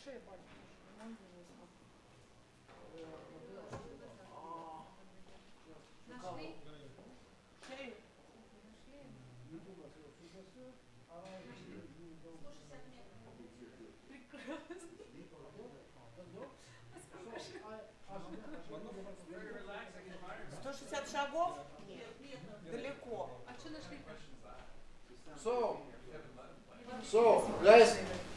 160 шагов? Далеко. So, guys.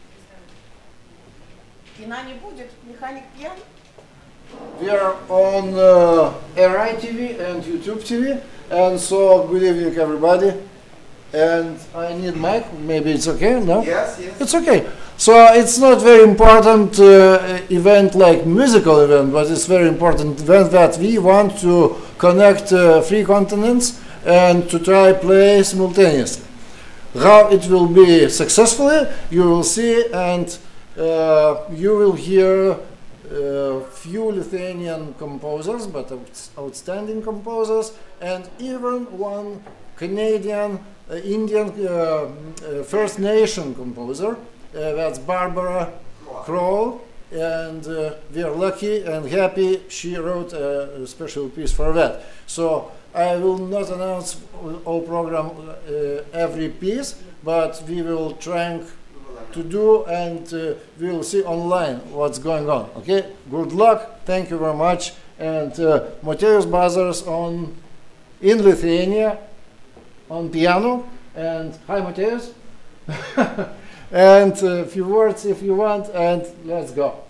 Кино не будет, механик пьян. We are on RI TV and YouTube TV, and so good evening, everybody. And I need mic. Maybe it's okay. No. Yes. It's okay. So it's not very important event like musical event, but it's very important event that we want to connect three continents and to try play simultaneously. How it will be successfully, you will see, and you will hear few Lithuanian composers, but outstanding composers, and even one Canadian, Indian First Nation composer. That's Barbara Kroll, and we are lucky and happy she wrote a special piece for that. So I will not announce all program every piece, but we will try to do, and we will see online what's going on. Okay, good luck, thank you very much, and Motiejus Bazars in Lithuania on piano, and hi Motiejus. And a few words if you want, and let's go.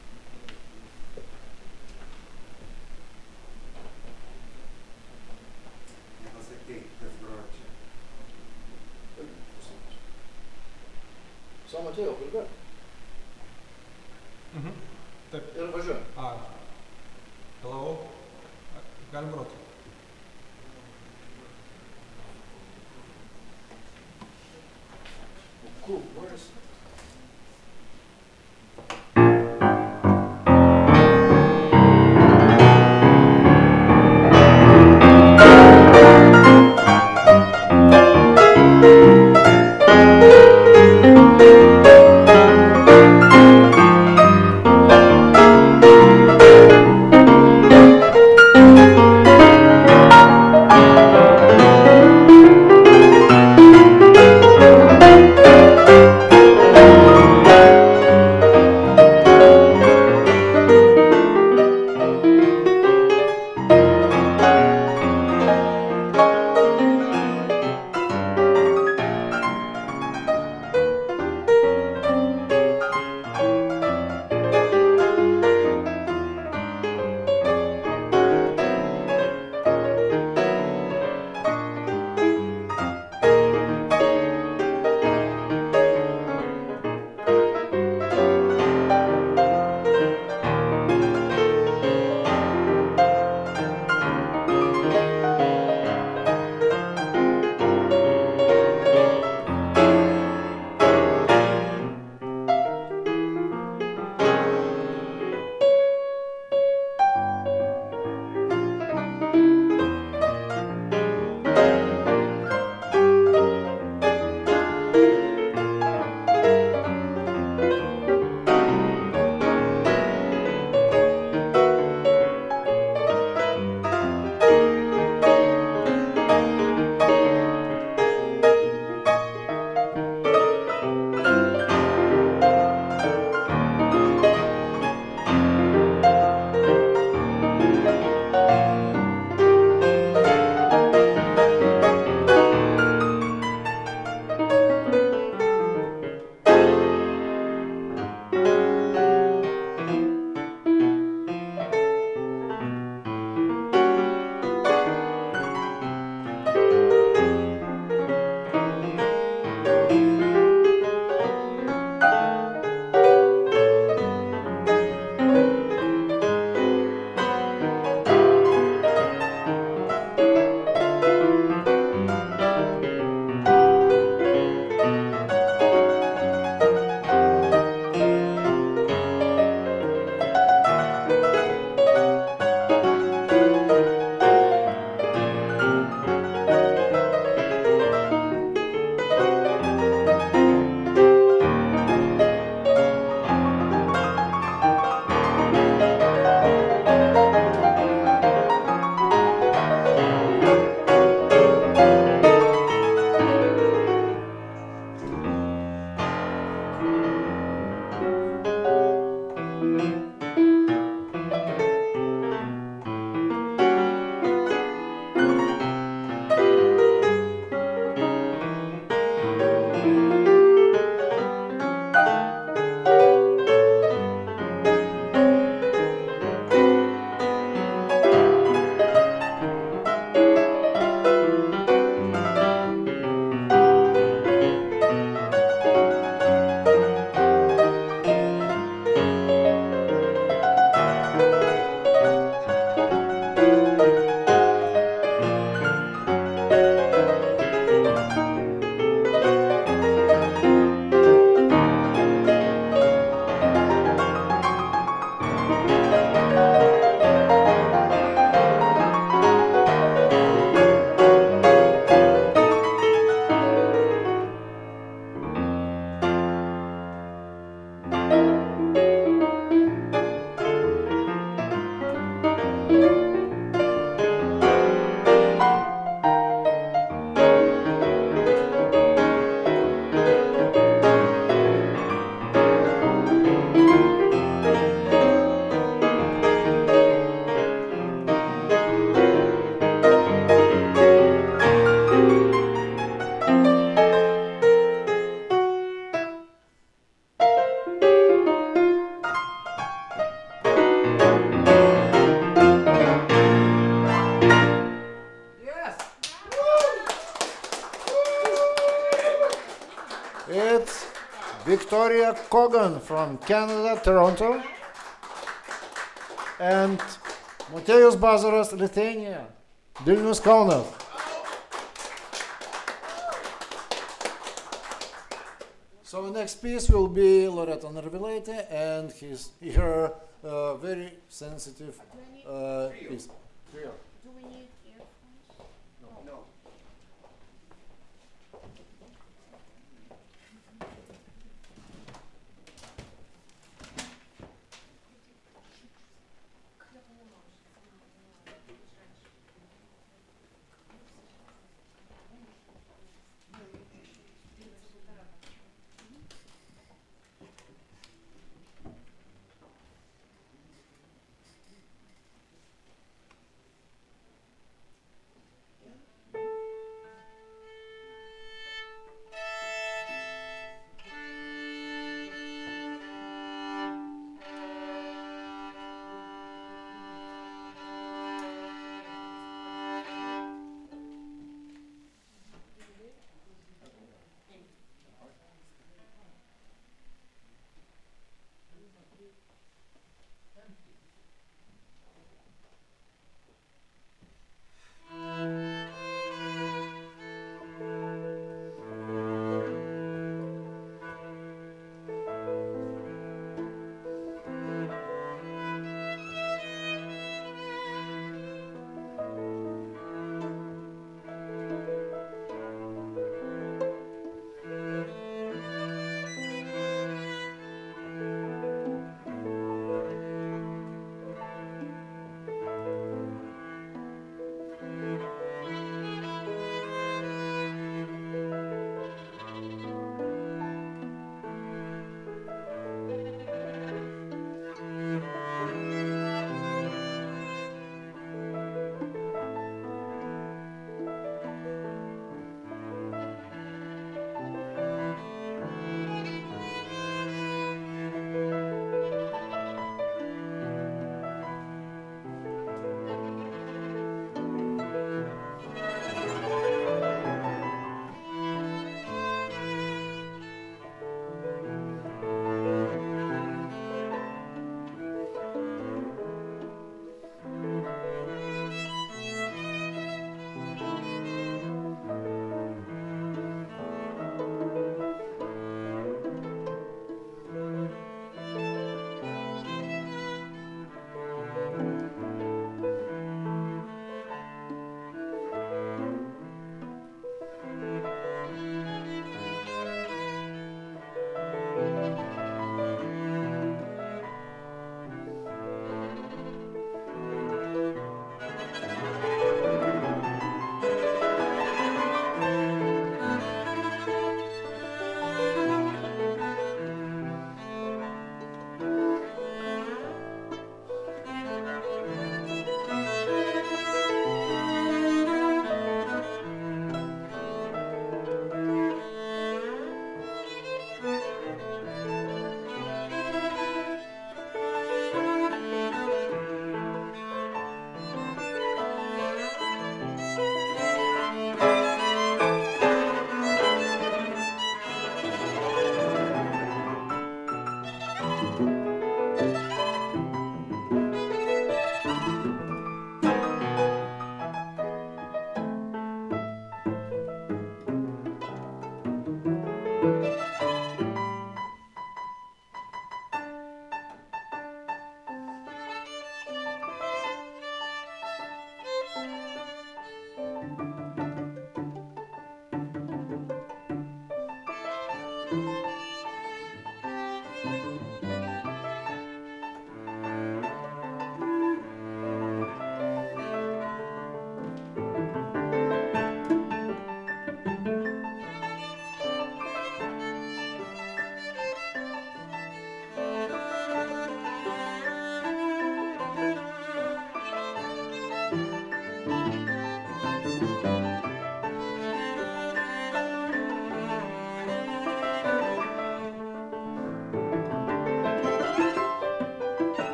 So Mateo, kalbėk. Ir važiuoju. Hello. Galim groti. Cool, where is It's Victoria Kogan from Canada, Toronto. And Motiejus Bazaras, Lithuania, Vilnius, Kaunas. So next piece will be Loreta Narvilaitė and her very sensitive piece. Do we need earphones? No.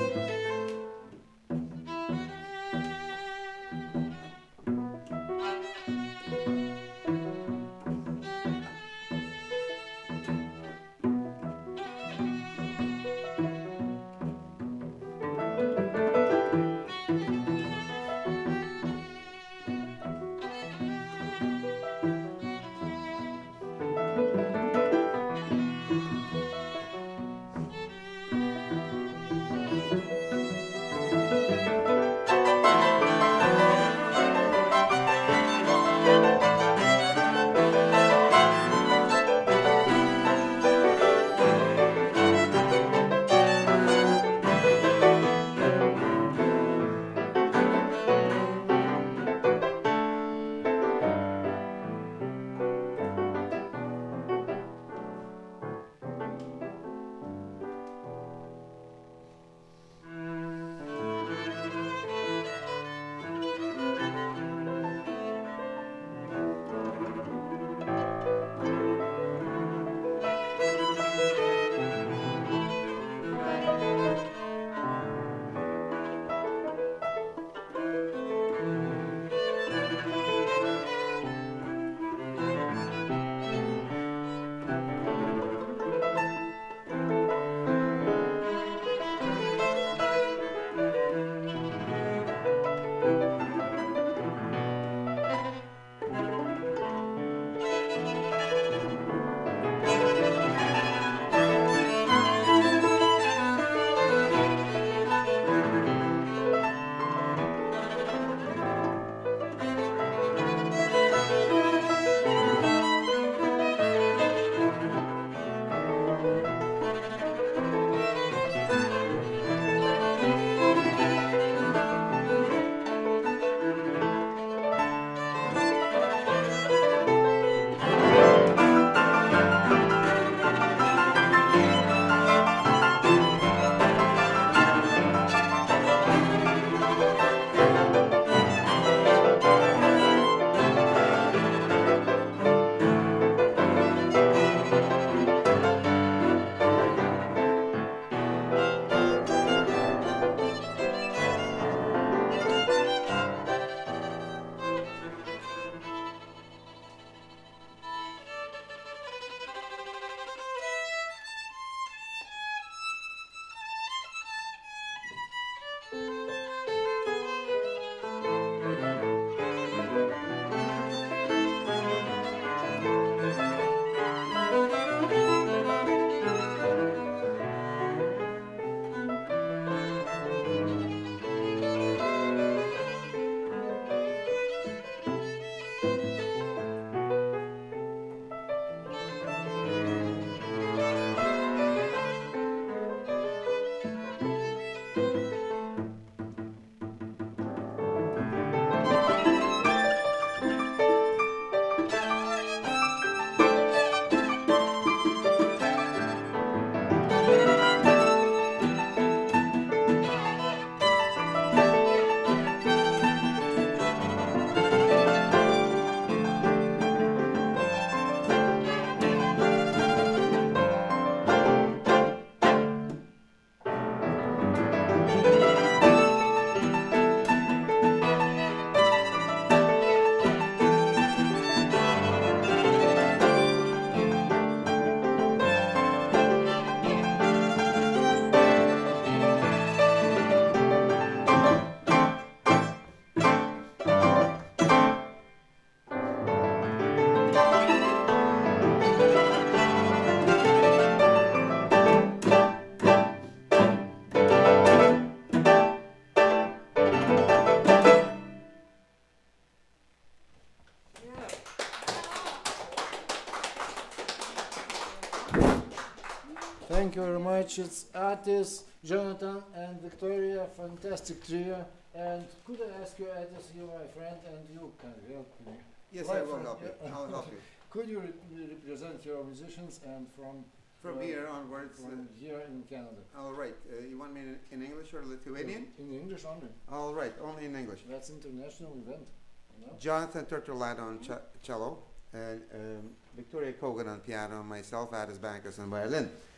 Thank you very much. It's Atis, Jonathan, and Victoria. Fantastic trio. And could I ask you, Atis, you're my friend, and you can help me. Yes, My I will friend, help you. yeah. I'll help you. Could you represent your musicians and from Here onwards. from here in Canada? All right. You want me in English or Lithuanian? In English only. All right, only in English. That's international event. You know? Jonathan Turtelad on cello, and Victoria Kogan on piano, and myself, Atis Bankus on violin.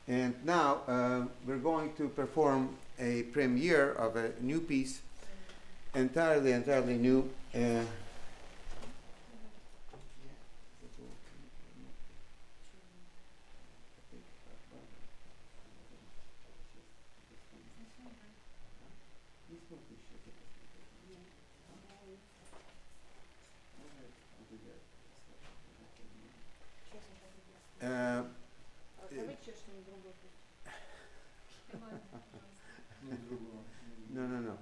And now we're going to perform a premiere of a new piece, entirely new. Давай что-нибудь другое. No.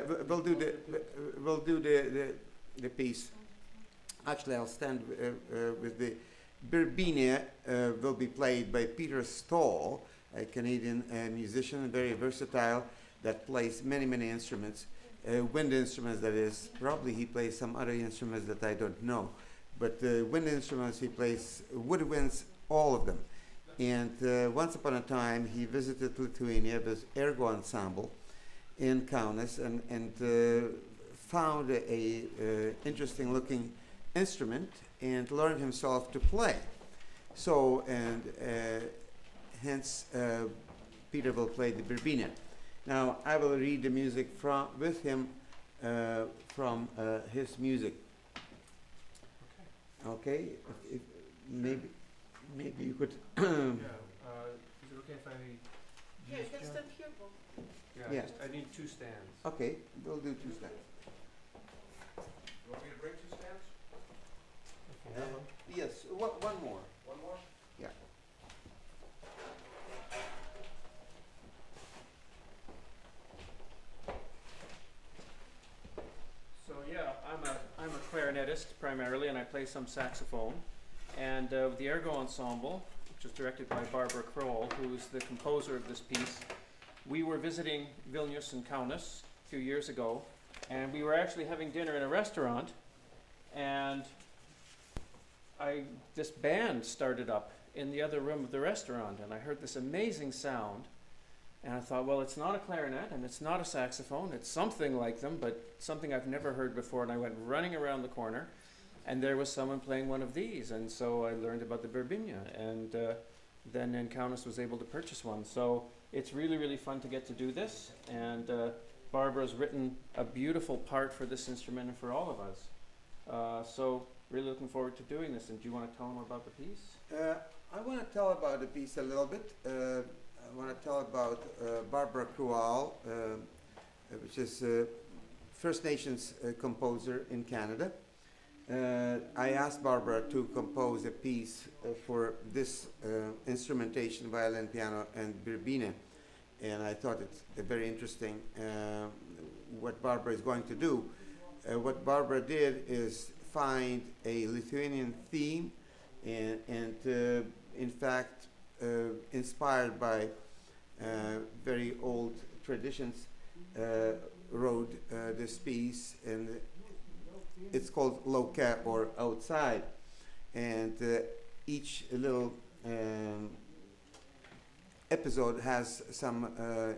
We'll do the piece. Actually, I'll stand with the Birbinia. Will be played by Peter Stoll, a Canadian musician, very versatile, that plays many instruments, wind instruments. That is, probably he plays some other instruments that I don't know, but wind instruments he plays, woodwinds, all of them. And once upon a time, he visited Lithuania with Ergo Ensemble in Kaunas and found a interesting looking instrument and learned himself to play. So, and hence Peter will play the Birbina. Now I will read the music with him from his music. Okay, if maybe you could. Yeah. Is it okay if I Yeah, you use can John? stand here, Bob. Yeah. I need 2 stands. Okay, we'll do 2 steps. You want me to bring 2 stands? If you have them. Yes, one more. One more? Yeah. So yeah, I'm a clarinetist primarily, and I play some saxophone. And with the Ergo Ensemble, which is directed by Barbara Kroll, who's the composer of this piece, we were visiting Vilnius and Kaunas a few years ago, and we were actually having dinner in a restaurant, and this band started up in the other room of the restaurant, and I heard this amazing sound. And I thought, well, it's not a clarinet and it's not a saxophone. It's something like them, but something I've never heard before. And I went running around the corner, and there was someone playing one of these. And so I learned about the Birbina, and then in Kaunas was able to purchase one. So it's really fun to get to do this. And Barbara's written a beautiful part for this instrument and for all of us. So really looking forward to doing this. And do you want to tell them about the piece? I want to tell about the piece a little bit. I want to tell about Barbara Kroll, which is First Nations composer in Canada. I asked Barbara to compose a piece for this instrumentation, violin, piano, and birbina, and I thought it's very interesting what Barbara is going to do. What Barbara did is find a Lithuanian theme and in fact inspired by very old traditions, wrote this piece, and it's called Lauke, or outside, and each little episode has some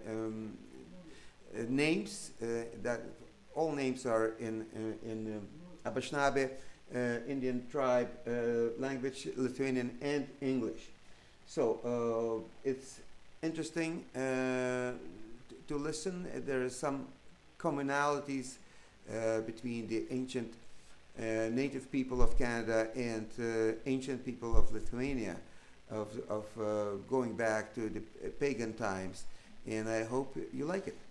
names, that all names are in Abashnabe, Indian tribe language, Lithuanian and English. So it's interesting to listen. There are some commonalities between the ancient native people of Canada and ancient people of Lithuania, of going back to the pagan times, and I hope you like it.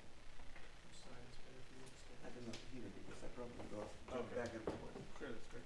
I don't know either, because I probably go jump back and forth. Sure, that's great.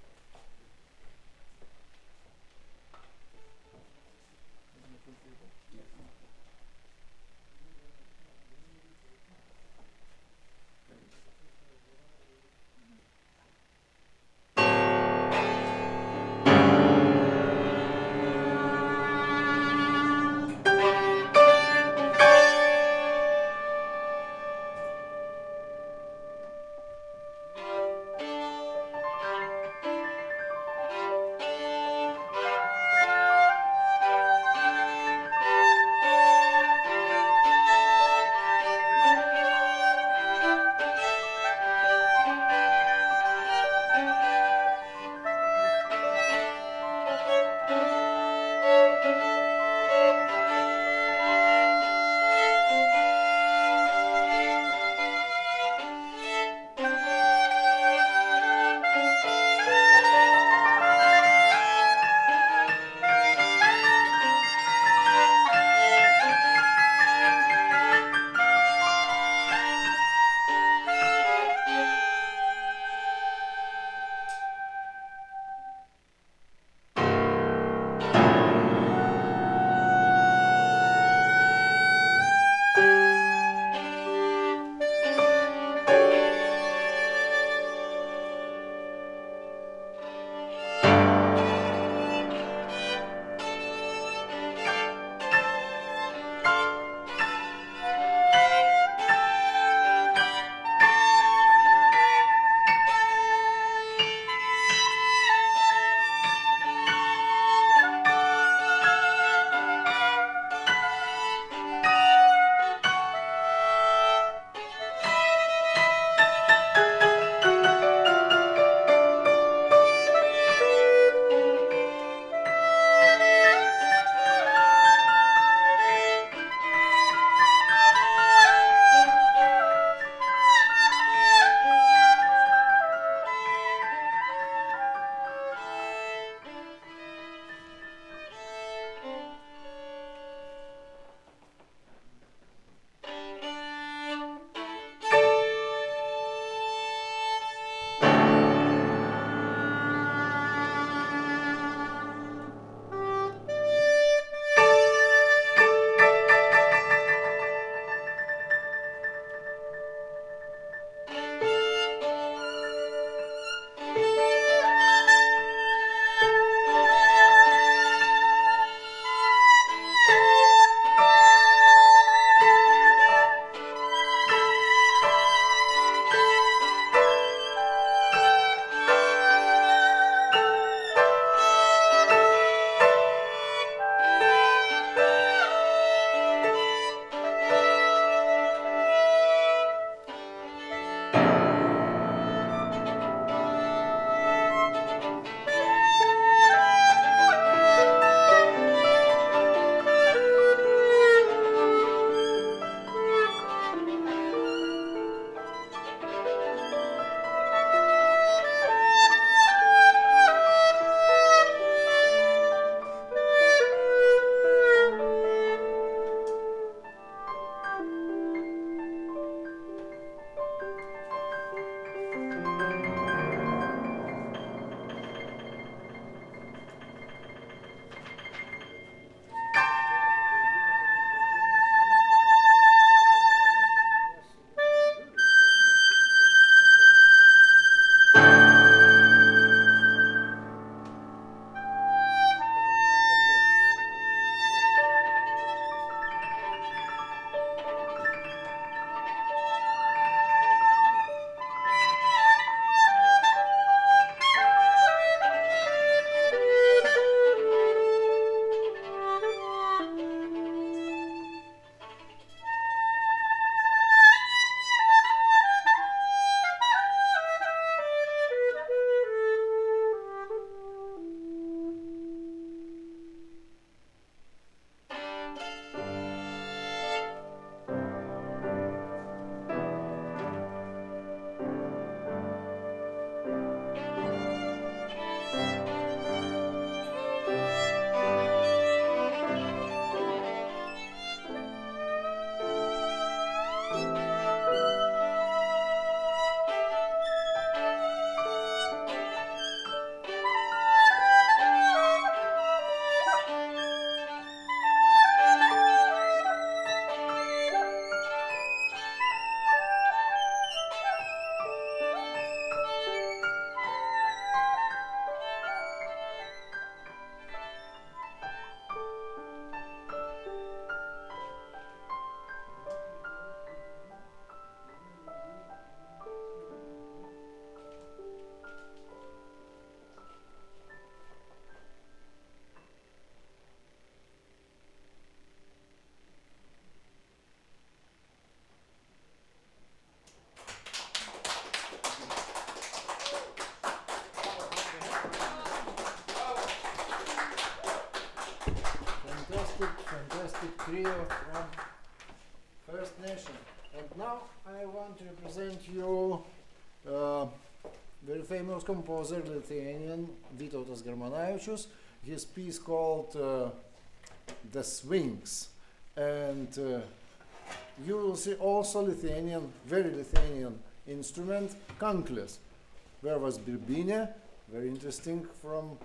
trio from First Nation. And now I want to present you very famous composer, Lithuanian, Vytautas Germanavičius. His piece called The Swings. And you will see also Lithuanian, very Lithuanian instrument, kankles. There was birbynė, very interesting from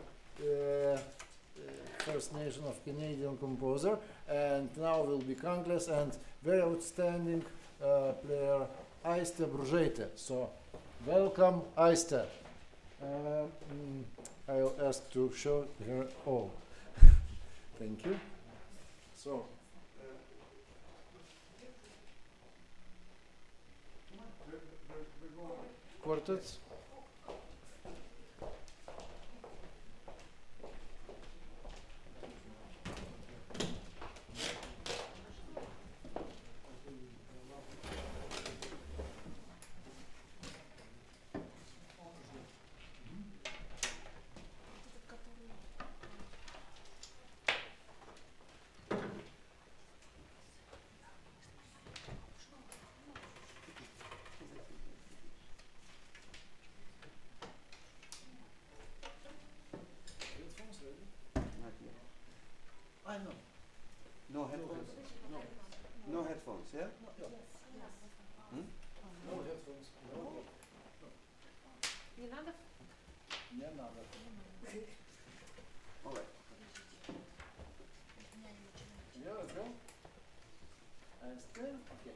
First Nation of Canadian composer, and now will be kankles and very outstanding player Aiste Bružaitė. So welcome Aiste. I'll ask to show her all. Thank you. So. Quartets. Not yet. I know. No headphones? No. No headphones, yeah? Hmm? No headphones. No. Не надо? Не надо. All right. Yeah, let's go. And still, okay.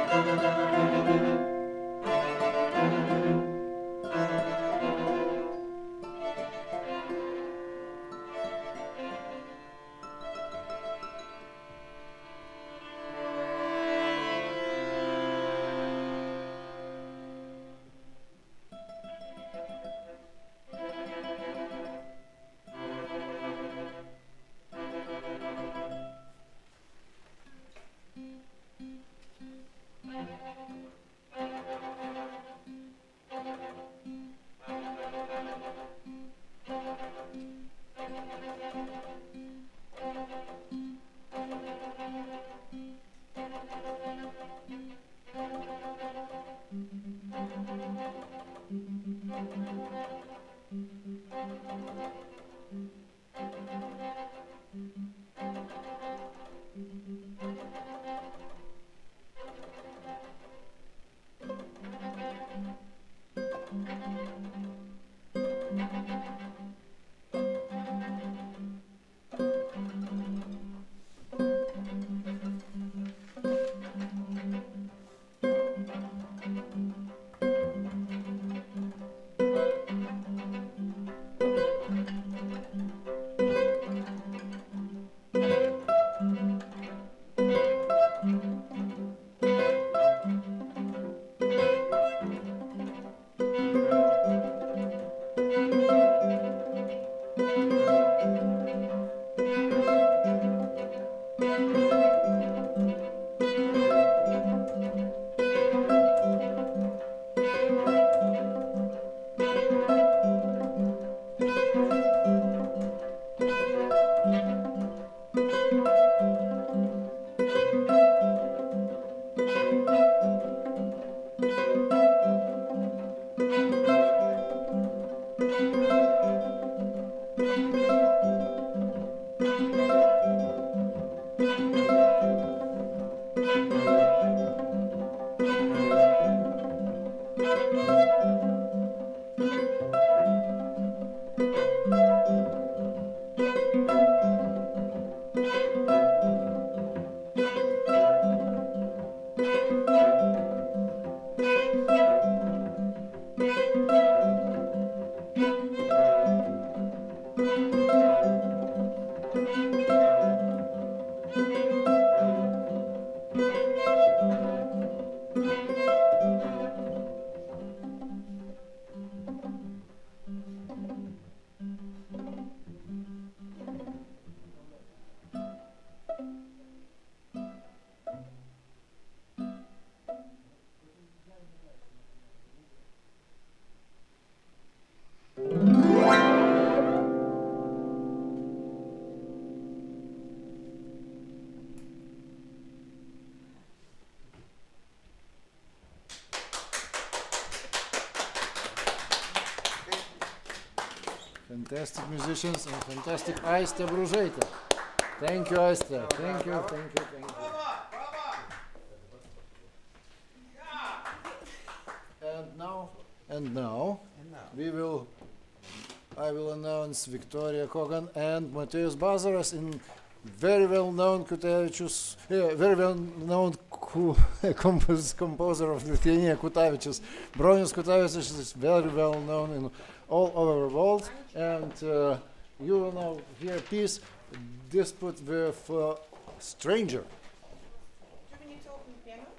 Fantastic musicians and fantastic Aiste Bružaitė. Thank you, Aiste. Thank you, thank you, thank you. And now, I will announce Victoria Kogan and Matėjus Bazaras in very well-known Kutavičius, very well-known composer of Lithuania, Kutavičius. Bronius Kutavičius is very well-known in all over the world, and you will now hear a piece, Dispute with Stranger. Do we need to open the piano?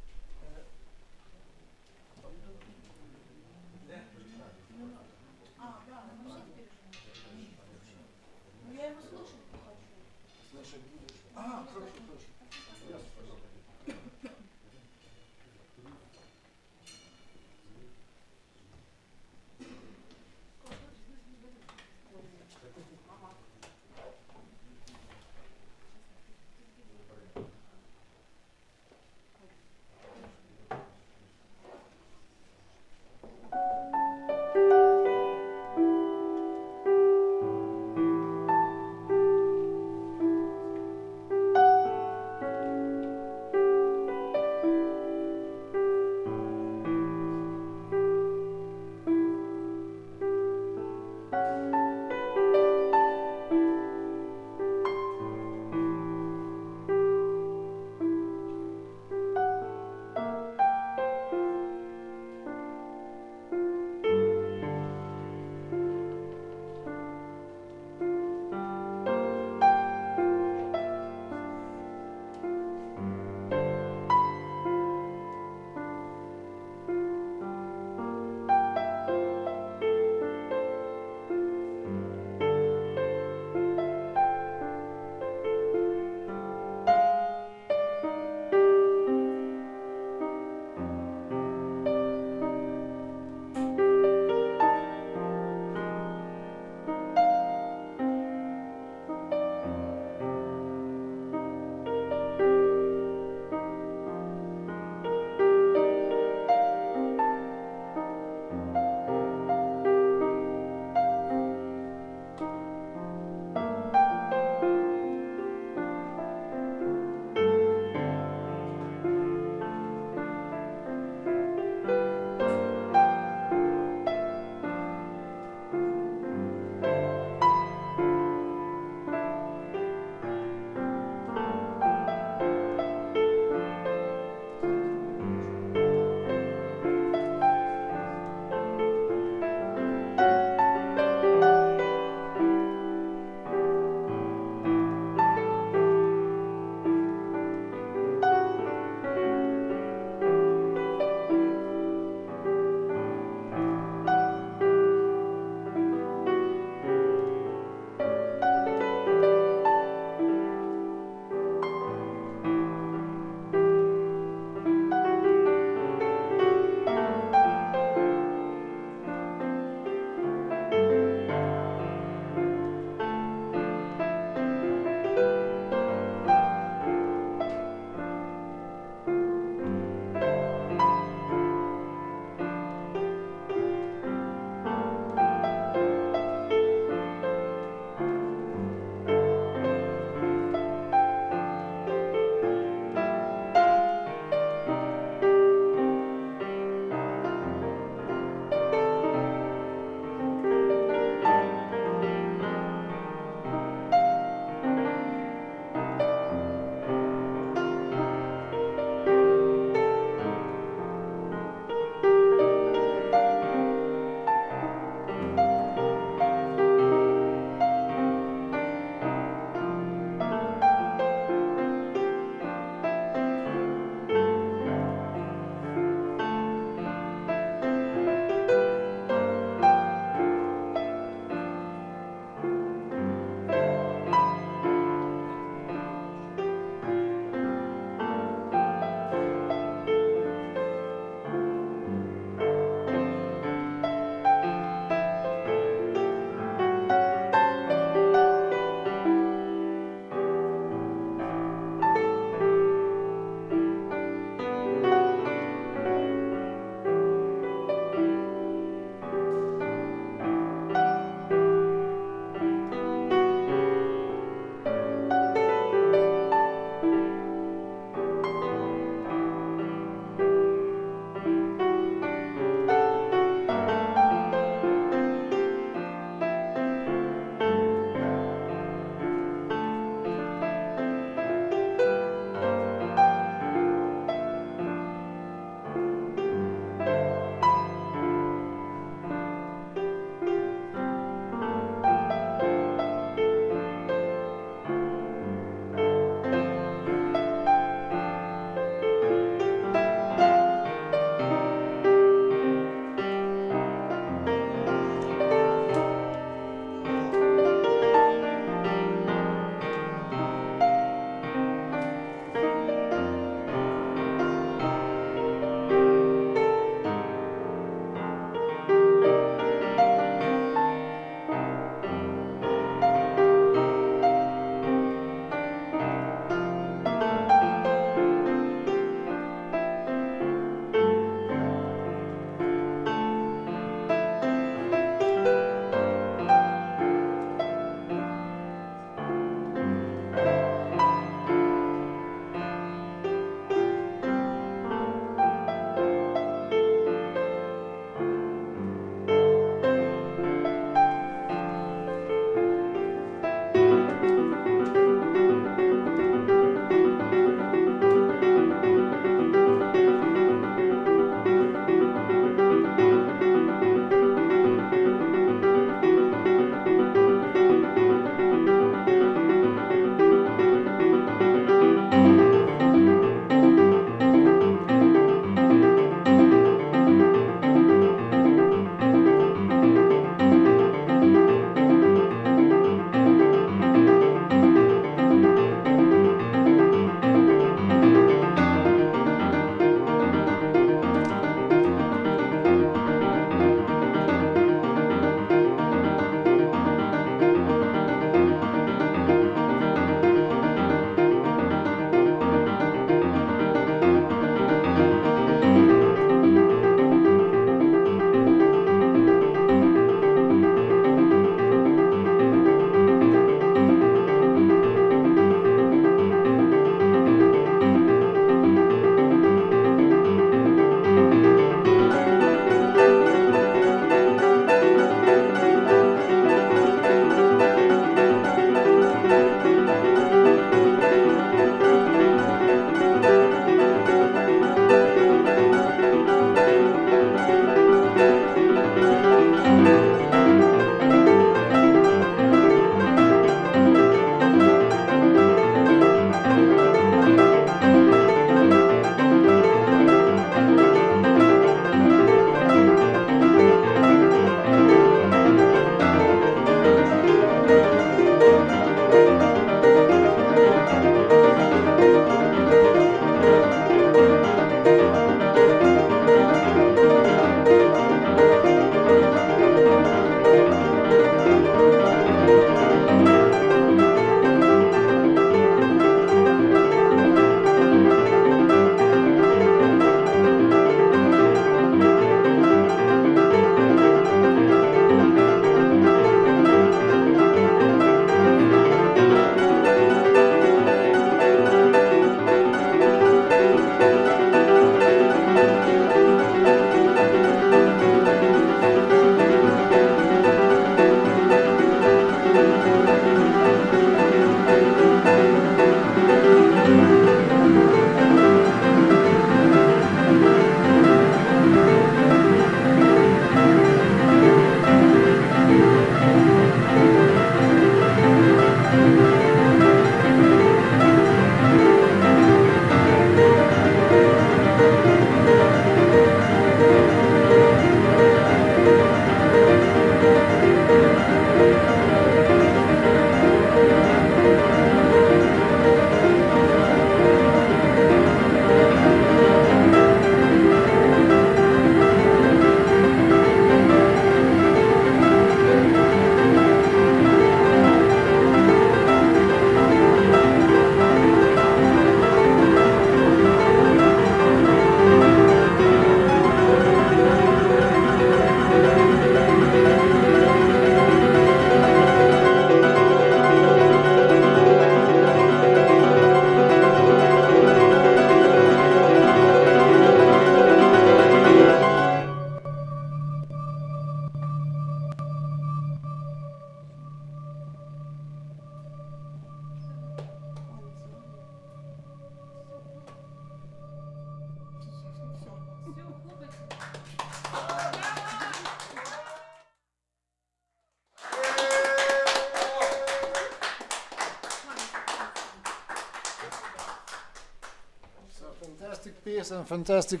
Fantastic piece and fantastic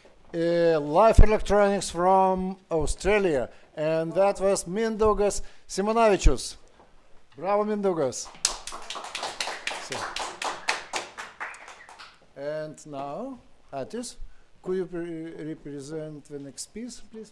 live electronics from Australia. And that was Mindaugas Simonavičius. Bravo, Mindaugas. So. And now, Atis, could you represent the next piece, please?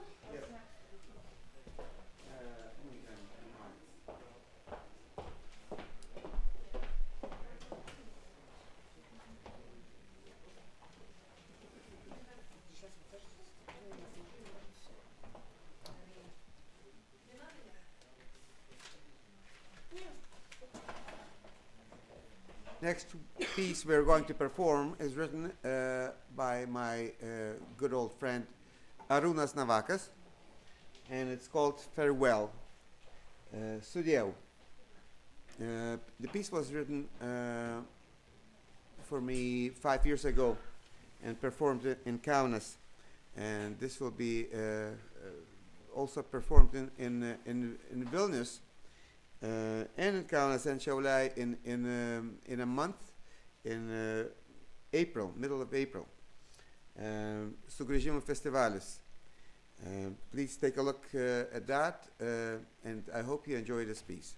Next piece we're going to perform is written by my good old friend Arūnas Navakas, and it's called Farewell. Sudiev. The piece was written for me 5 years ago and performed it in Kaunas, and this will be also performed in Vilnius. And in Kaunas and Šiauliai in a month, in April, middle of April. Sugrįžimų festivalis. Please take a look at that, and I hope you enjoy this piece.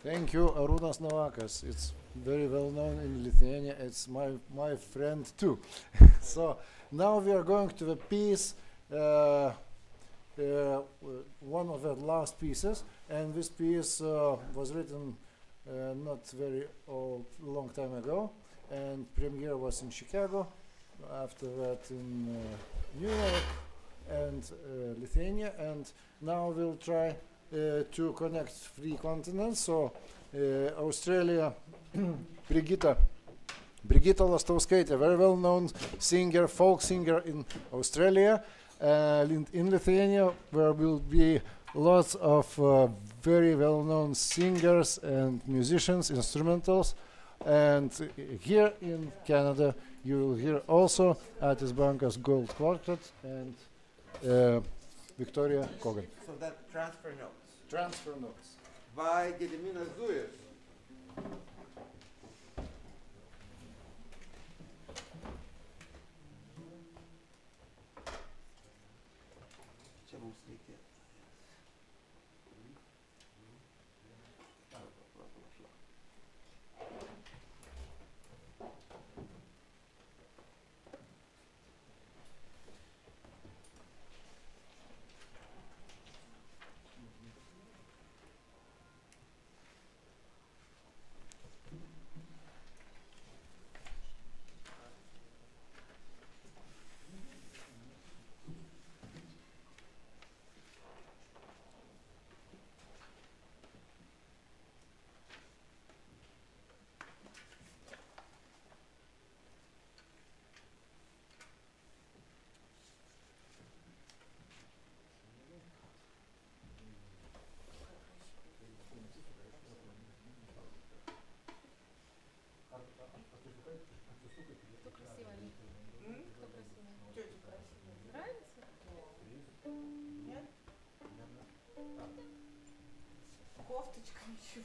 Thank you, Arūnas Navakas. It's very well known in Lithuania. It's my friend too. So now we are going to the piece, one of the last pieces, and this piece was written not very long time ago, and premiere was in Chicago, after that in New York and Lithuania, and now we'll try to connect three continents. So Australia, Brigita Lastauskaitė, very well known singer, folk singer in Australia. In Lithuania there will be lots of very well known singers and musicians, instrumentals, and here in Canada you will hear also Atis Bankas Gold Quartet and Victoria Kogan. So that transfer notes Transfer notes. by Gediminas Zujus. Čia mums reikia. Тетя красивая. Нравится? Нет? Кофточка ничего.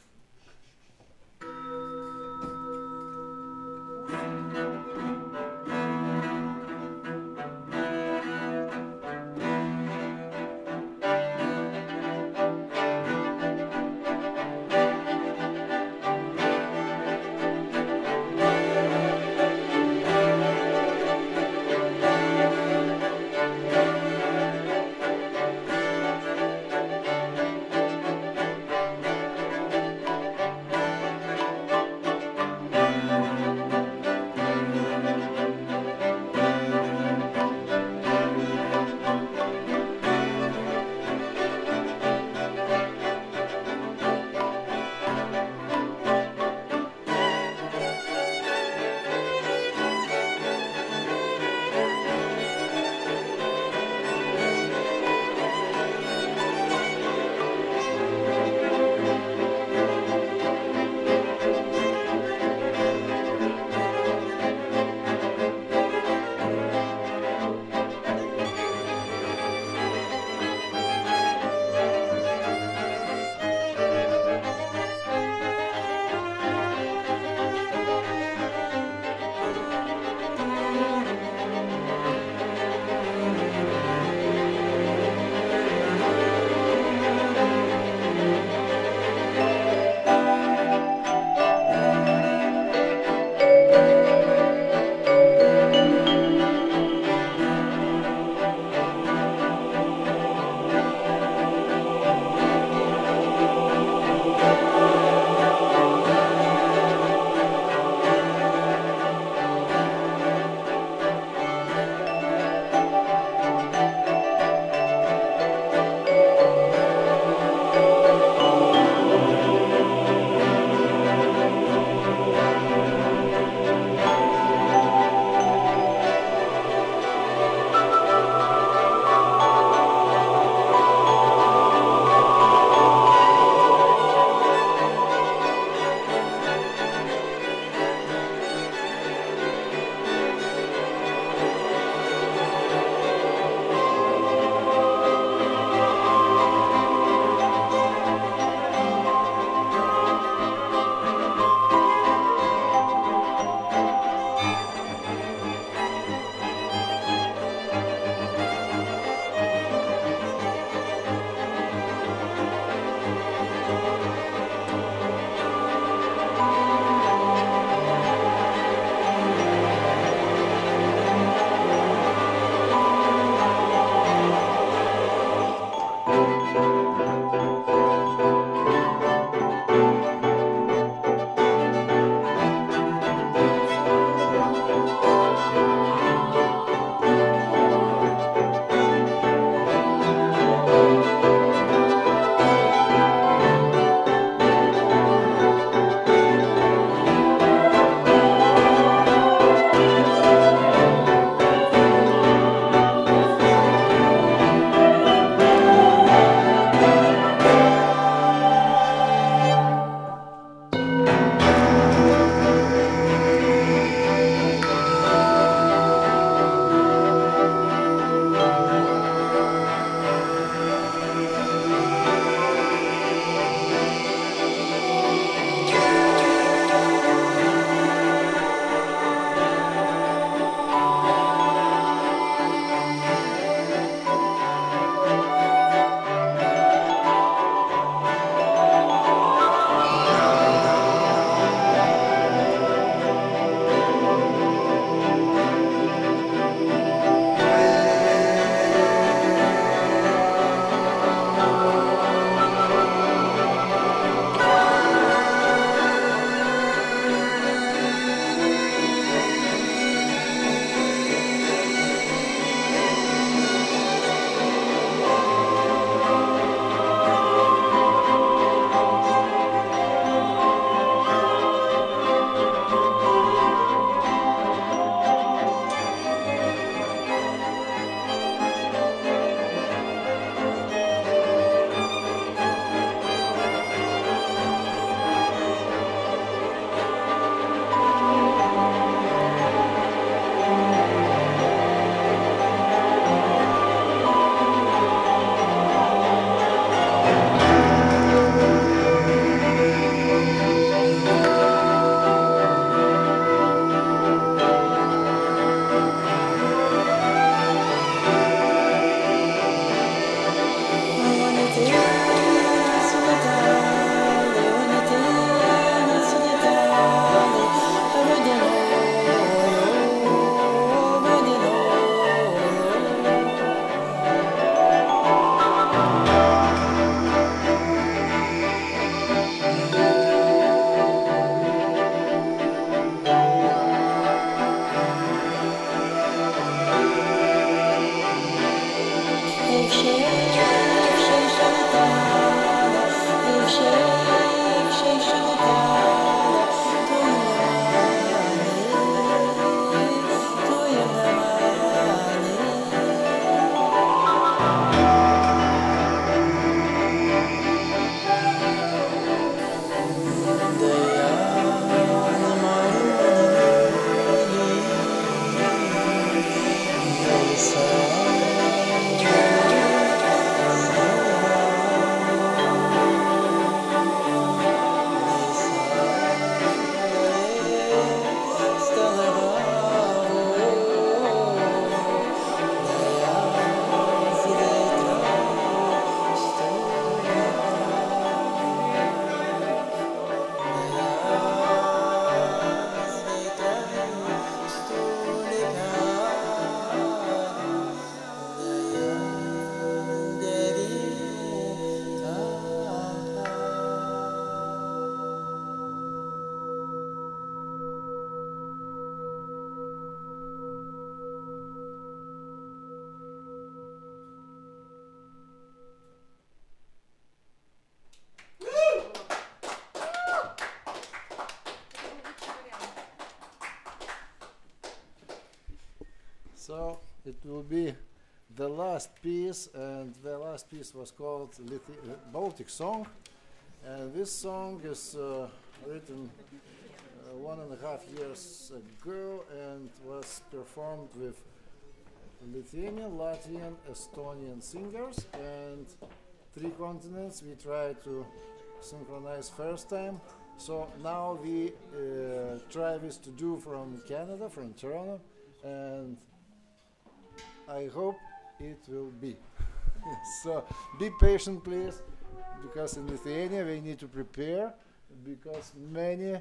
So it will be the last piece, and the last piece was called Baltic Song. And this song is written 1.5 years ago and was performed with Lithuanian, Latvian, Estonian singers, and 3 continents we tried to synchronize first time. So now we try this to do from Canada, from Toronto, and I hope it will be. So be patient, please, because in Lithuania we need to prepare, because many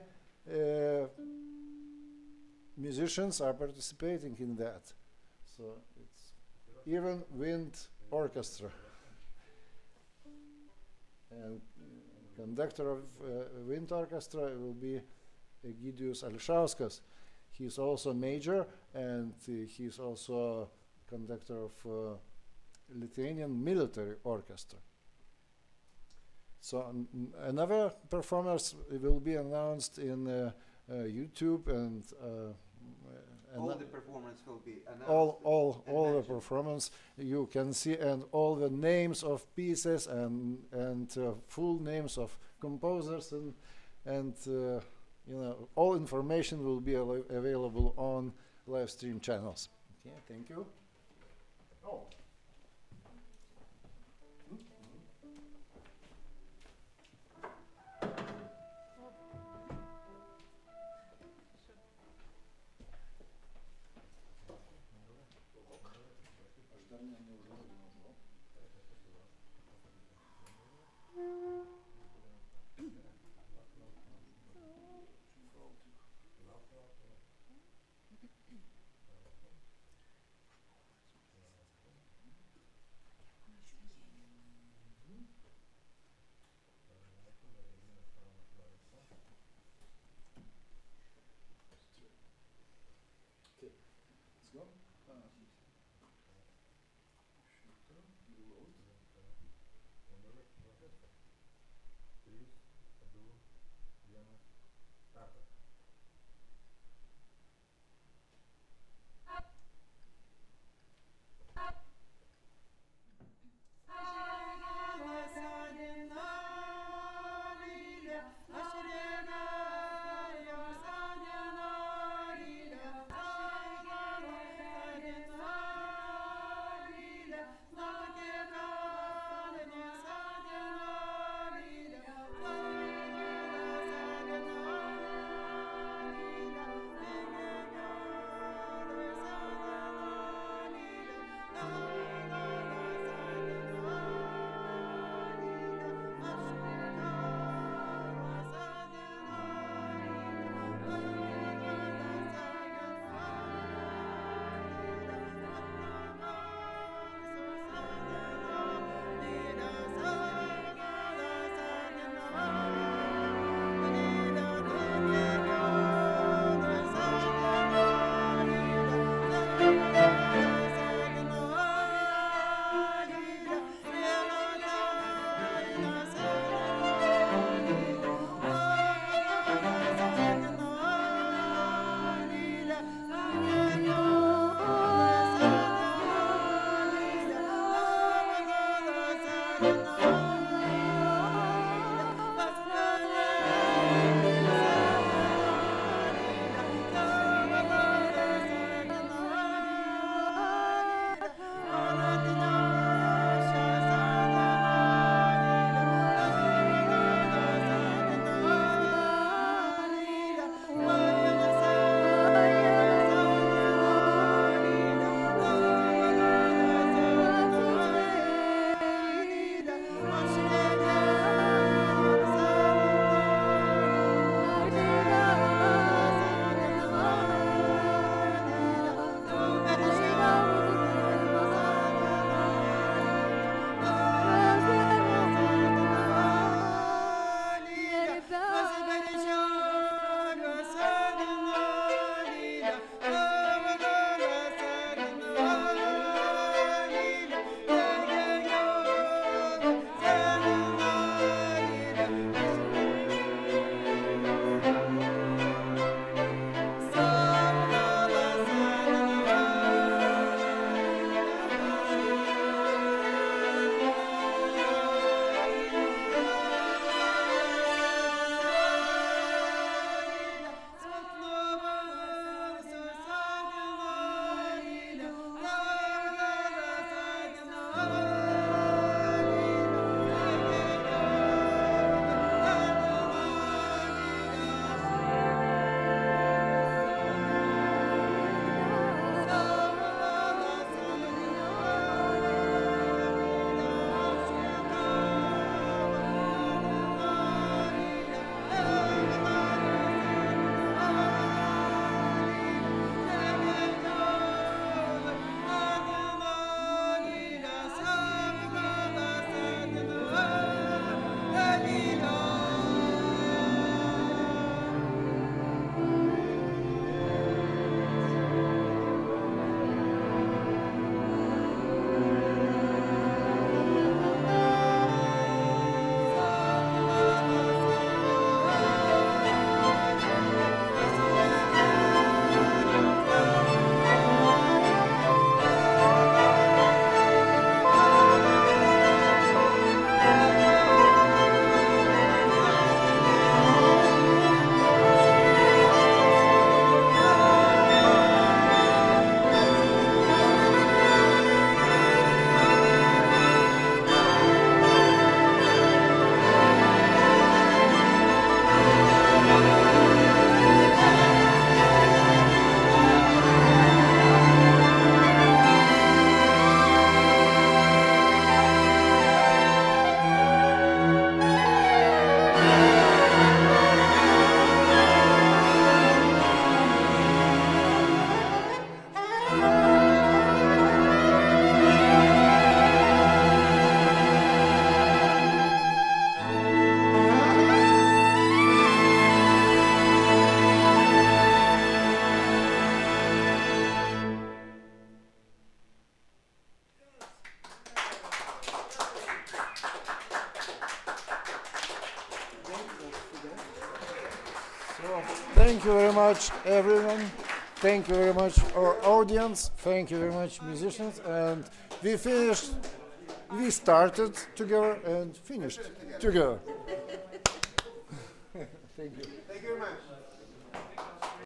musicians are participating in that. So it's even wind orchestra. And conductor of wind orchestra will be Egidijus Ališauskas. He's also major, and he's also conductor of Lithuanian military orchestra. So another performers will be announced in YouTube, and all the performance will be announced. all the performance you can see, and all the names of pieces and full names of composers, and you know, all information will be available on live stream channels. Okay, thank you. Oh. Thank you very much, everyone. Thank you very much, our audience. Thank you very much, musicians. And we finished. We started together and finished together. Thank you. Thank you very much.